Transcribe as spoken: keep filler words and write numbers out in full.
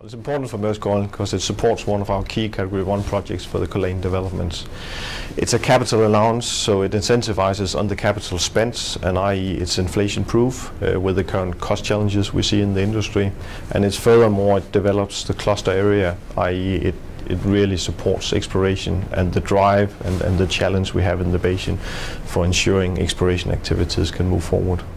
It's important for Maersk Oil because it supports one of our key Category one projects for the Culzean developments. It's a capital allowance, so it incentivizes on the capital spent, and that is it's inflation-proof uh, with the current cost challenges we see in the industry. And it's furthermore, it develops the cluster area, that is it it really supports exploration and the drive and, and the challenge we have in the basin for ensuring exploration activities can move forward.